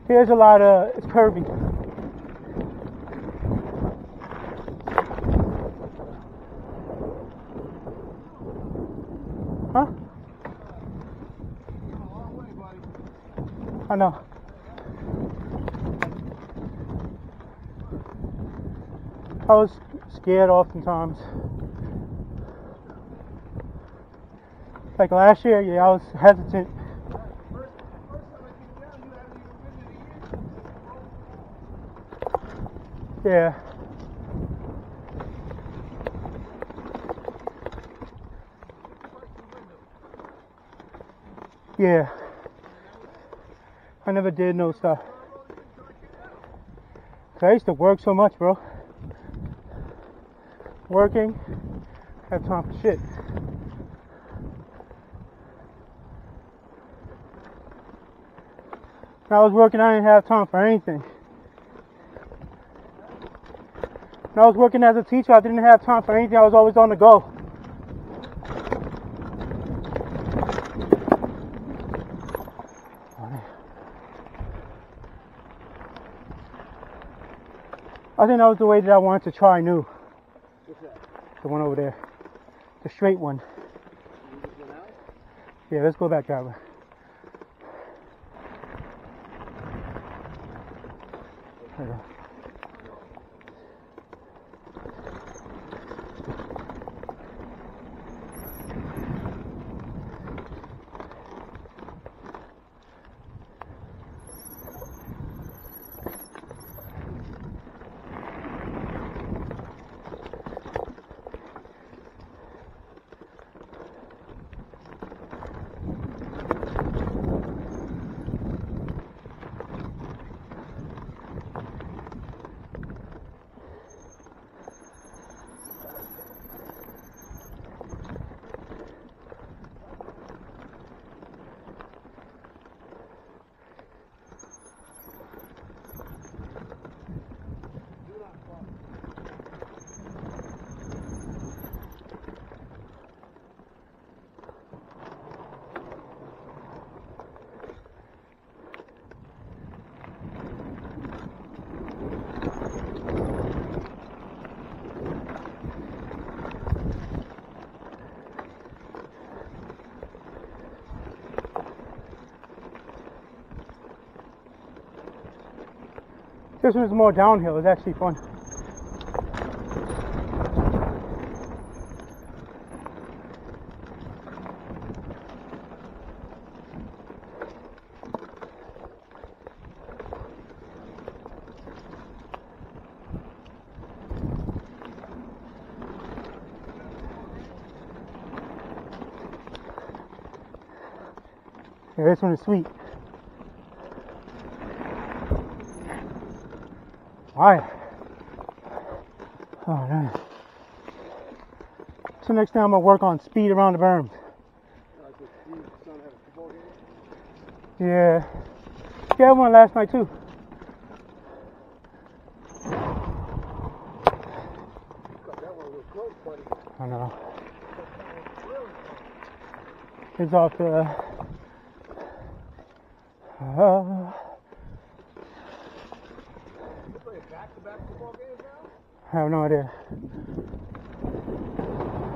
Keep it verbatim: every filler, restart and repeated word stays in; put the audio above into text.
Here's a lot of, it's curvy. Huh? I know. I was scared oftentimes. Like last year, yeah, I was hesitant. Yeah. Yeah. I never did no stuff. I used to work so much, bro. Working, have time for shit. When I was working, I didn't have time for anything. When I was working as a teacher, I didn't have time for anything. I was always on the go. I think that was the way that I wanted to try new. What's that? The one over there. The straight one. You just went out? Yeah, let's go back that way. There you go. This one's more downhill. It's actually fun. Yeah, this one is sweet. Alright. Oh, man. So next time I'm gonna work on speed around the berms. Yeah. Yeah, I had one last night too. I know. It's off the. Uh, I have no idea.